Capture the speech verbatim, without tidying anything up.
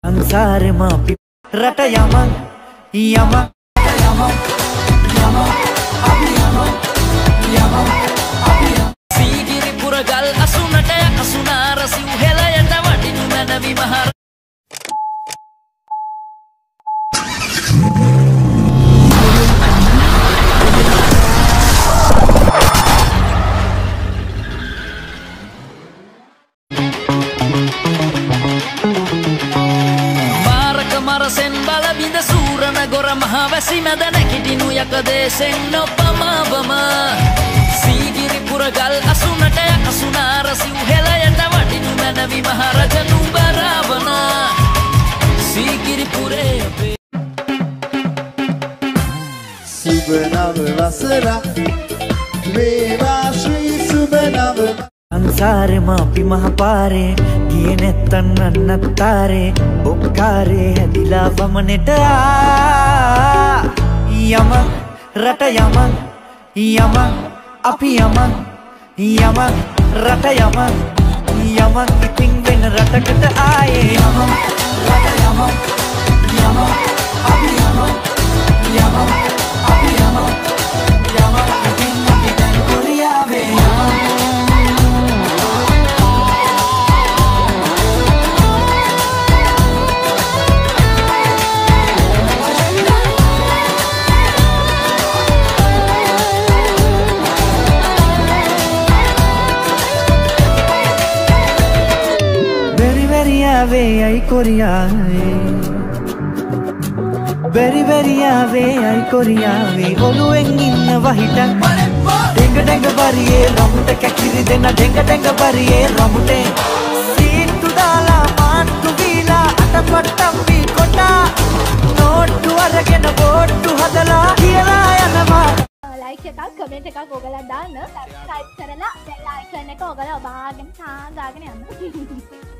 සංසාරෙ මාපි රට යමන් යමන් යමන් යමන් අපි යමන් යමන් අපි සීගිරි පුරගල් අසුනට අසුනාර සිව් හෙළයට වටිනු මැනවි මහර මරසෙන් බල බිඳ සූරන ගොර මහවැසි මැද නැගිටිනු යකදේශෙන් නොපමාවම සීගිරි පුරගල් අසුනට අසුනාර සිව් හෙළයට වටිනු මැනවි මහරජ නුඹ රාවණ සීගිරි පුරේ අපේ සුබ නව වසරක් වේවා ශ්‍රී සුබ නව සංසාරෙ මාපි මහපාරේ ගියේ නැත්තන් අන්නත්තාරේ ඔක්කාරේ හැදිලා වමනෙට ආ යමන් රට යමන් යමන් අපි යමන් යමන් රට යමන් යමන් ඉතින් වෙන රටකට ආයේ යමන් රට යමන් යමන් අපි යමන් යමන් අපි යමන් යමන් ඉතින් අපි දැන් කොරියාවේ යමන් वे आई कोरियावे बेरी बेरी आवे आई कोरियावे ओलुवेන් ඉන්නවා හිටන් ඩෙංග ඩෙංග බරියේ රමුට කැකිරි දෙන ඩෙංග ඩෙංග බරියේ රමුටේ සීතු දාලා මාට්ටු දීලා අටපට්ටම් වී කොටා නෝට්ටු අරගෙන බෝට්ටු හදලා කියලා යනවා ලයික් එකක් කමෙන්ට් එකක් ඔයගලා දාන්න සබ්ස්ක්‍රයිබ් කරලා බෙල් අයිකන් එක ඔයගලා ඔබාගෙන තාගාගෙන යන්න